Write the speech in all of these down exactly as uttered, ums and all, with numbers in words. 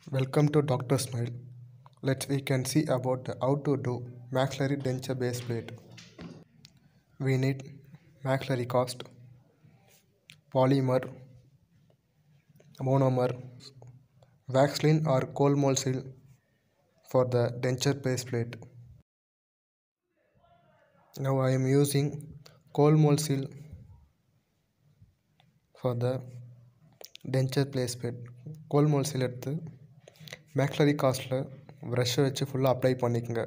Welcome to Doctor Smile. Let's we can see about the how to do maxillary denture base plate. We need maxillary cast, polymer, monomer, Vaseline or cold mold seal for the denture base plate. Now I am using cold mold seal for the denture base plate. Cold mold seal எடுத்து maxillary castல brush வச்சு ஃபுல்லாக apply பண்ணிக்கங்க.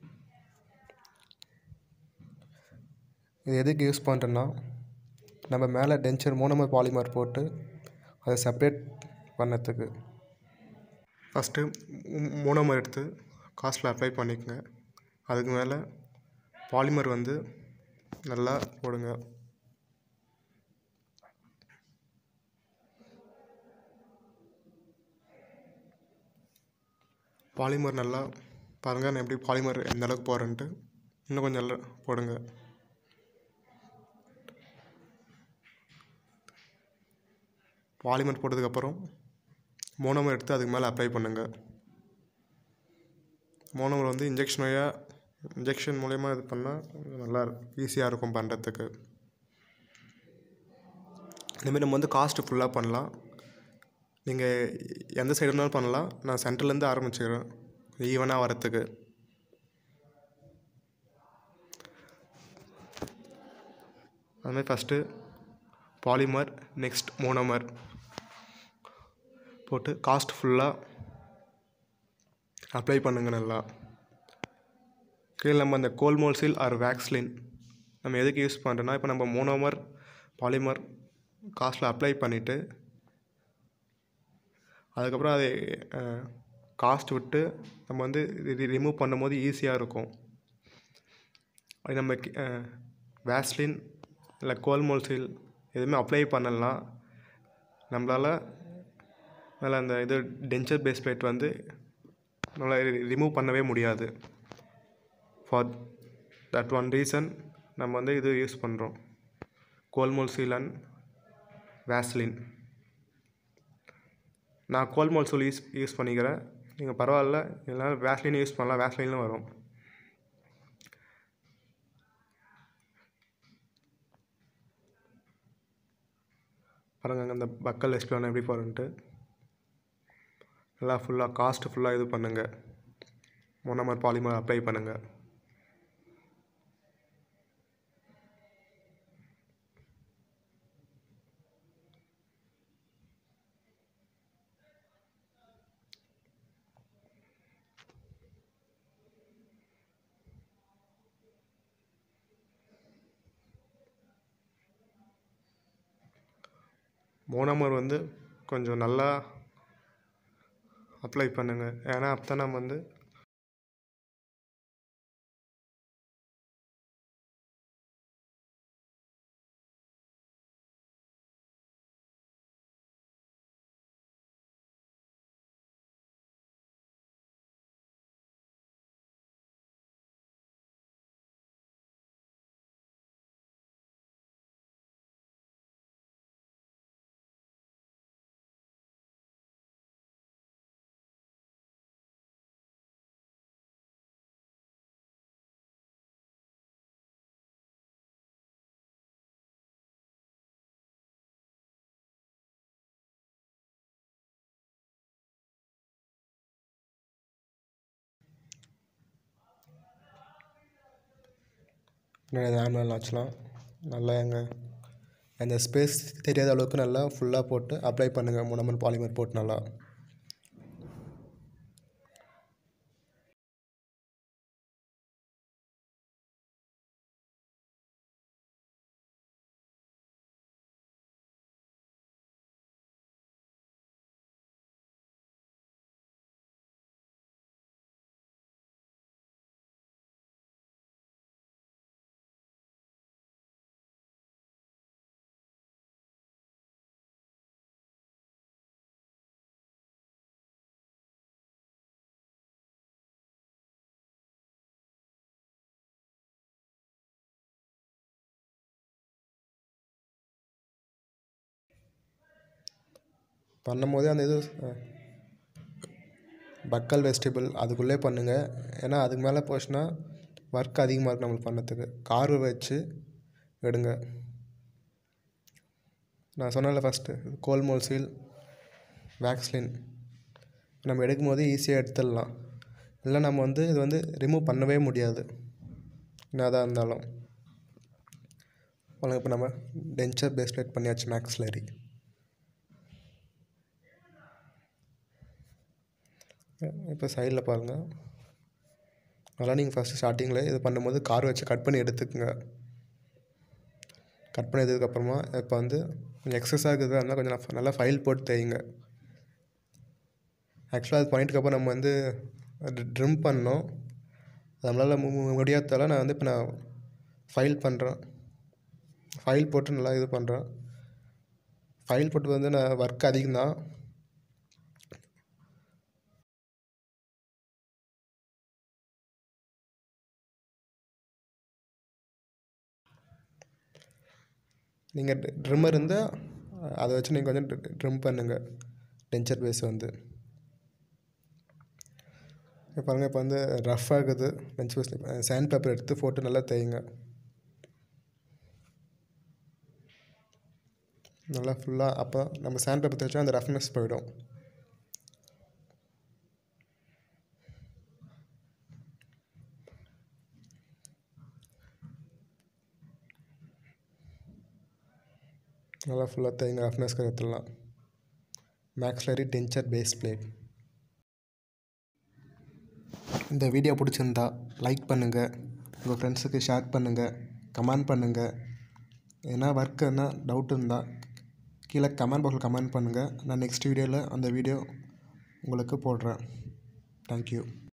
இது எதுக்கு use பண்ணுறேன்னா நம்ம மேலே denture monomer polymer போட்டு அதை செப்ரேட் பண்ணதுக்கு. ஃபஸ்ட்டு மோனோமர் எடுத்து காஸ்ட்டில் அப்ளை பண்ணிக்கங்க. அதுக்கு மேலே பாலிமர் வந்து நல்லா போடுங்க. பாலிமர் நல்லா பாருங்கள், நான் எப்படி பாலிமர் எந்த அளவுக்கு போடுறேன்ட்டு. இன்னும் கொஞ்சம் நல்லா போடுங்க. பாலிமர் போட்டதுக்கப்புறம் மோனோமர் எடுத்து அதுக்கு மேலே அப்ளை பண்ணுங்கள். மோனோமர் வந்து இன்ஜெக்ஷன் வழியாக இன்ஜெக்ஷன் மூலயமா இது பண்ணால் நல்லா ஈஸியாக இருக்கும் பண்ணுறதுக்கு. இந்தமாரி நம்ம வந்து காஸ்ட்டு ஃபுல்லாக பண்ணலாம். நீங்கள் எந்த சைடு இருந்தாலும் பண்ணலாம். நான் சென்டர்லேருந்து ஆரம்பிச்சுக்கிறேன் ஈவனாக வரத்துக்கு. அதுமாதிரி ஃபஸ்ட்டு பாலிமர், நெக்ஸ்ட் மோனோமர் போட்டு காஸ்ட் ஃபுல்லாக அப்ளை பண்ணுங்க நல்லா. கீழே நம்ம அந்த cold mould seal or Vaseline நம்ம எதுக்கு யூஸ் பண்ணுறோன்னா, இப்போ நம்ம மோனோமர் பாலிமர் காஸ்ட்டில் அப்ளை பண்ணிவிட்டு அதுக்கப்புறம் அதை காஸ்ட் விட்டு நம்ம வந்து இது ரிமூவ் பண்ணும்போது ஈஸியாக இருக்கும். அது நம்ம வேஸ்லின் இல்லை கோல் மோல் சீல் எதுவுமே அப்ளை பண்ணலாம், நம்மளால் மேலே அந்த இது டென்ச்சர் பேஸ் பிளேட் வந்து நம்மளால் ரிமூவ் பண்ணவே முடியாது. ஃபார் தட் ஒன் ரீசன் நம்ம வந்து இது யூஸ் பண்ணுறோம், cold mould seal and Vaseline. நான் cold mould seal use use பண்ணிக்கிறேன். நீங்கள் பரவாயில்ல இல்லைனா வேஸ்லின் யூஸ் பண்ணலாம், வேஸ்லின்லும் வரும். பாருங்கள் அந்த பக்கல் எக்ஸ்பிளான் எப்படி போகிறேன்ட்டு. நல்லா ஃபுல்லாக காஸ்ட்டு ஃபுல்லாக இது பண்ணுங்கள், மோனோமர் பாலிமர் அப்ளை பண்ணுங்கள். மோனோமர் வந்து கொஞ்சம் நல்லா அப்ளை பண்ணுங்கள், ஏன்னா அப்போ தான் நம்ம வந்து ஆனுவல் ஆச்சுலாம் நல்லா எங்கள் அந்த ஸ்பேஸ் தெரியாத அளவுக்கு நல்லா ஃபுல்லாக போட்டு அப்ளை பண்ணுங்கள். மோனோமர் பாலிமர் போட்டு நல்லா பண்ணும் போதே அந்த இது பக்கல் வெஸ்டிபிள் அதுக்குள்ளே பண்ணுங்கள். ஏன்னா அதுக்கு மேலே போச்சுன்னா ஒர்க் அதிகமாக இருக்குது நம்மளுக்கு பண்ணத்துக்கு. கார்வை வச்சு எடுங்க. நான் சொன்னேன்ல ஃபஸ்ட்டு கோல்மோல் சீல் வேக்ஸ்லின் நம்ம எடுக்கும் போது ஈஸியாக எடுத்துடலாம். இல்லை நம்ம வந்து இது வந்து ரிமூவ் பண்ணவே முடியாது என்னதான் இருந்தாலும். அவ்வளோ இப்போ நம்ம டென்ச்சர் பேஸ் பிளேட் பண்ணியாச்சு மேக்ஸ்லரி. இப்போ சைடில் பாருங்கள். அதெல்லாம் நீங்கள் ஃபஸ்ட்டு ஸ்டார்டிங்கில் இது பண்ணும்போது கார் வச்சு கட் பண்ணி எடுத்துக்கோங்க. கட் பண்ணி எடுத்ததுக்கப்புறமா இப்போ வந்து கொஞ்சம் எக்ஸஸாக இருக்குது இருந்தால் கொஞ்சம் நல்லா ஃபைல் போட்டு தேய்ங்க. ஆக்சுவலாக அது பண்ணிட்டுக்கப்புறம் நம்ம வந்து ட்ரிம் பண்ணோம். நம்மளால் முடியாததால் நான் வந்து இப்போ நான் ஃபைல் பண்ணுறேன். ஃபைல் போட்டு நல்லா இது பண்ணுறேன். ஃபைல் போட்டு வந்து நான் ஒர்க் அதிகம்தான். நீங்கள் ட்ரிம்மர் இருந்தால் அதை வச்சு நீங்கள் கொஞ்சம் ட்ரிம் பண்ணுங்கள் டென்ச்சர் பேஸ் வந்து. இப்போ பாருங்கள் இப்போ வந்து ரஃப் ஆகுது டென்ச்சர் பேஸ். சாண்ட் பேப்பர் எடுத்து போட்டு நல்லா தேய்ங்க. நல்லா ஃபுல்லாக. அப்போ நம்ம சாண்ட் பேப்பர் தேய்ச்சா அந்த ரஃப்னஸ் போயிடும். நல்லா ஃபுல்லாக தேய்ங்க. ரஃப்னஸ் எடுத்துடலாம். Maxillary denture base plate. இந்த வீடியோ பிடிச்சிருந்தா லைக் பண்ணுங்கள், உங்கள் ஃப்ரெண்ட்ஸுக்கு ஷேர் பண்ணுங்கள், கமெண்ட் பண்ணுங்கள். ஏன்னா ஒர்க் என்ன டவுட் இருந்தால் கீழே கமெண்ட் பாக்ஸில் கமெண்ட் பண்ணுங்கள். நான் நெக்ஸ்ட் வீடியோவில் அந்த வீடியோ உங்களுக்கு போடுறேன். தேங்க்யூ.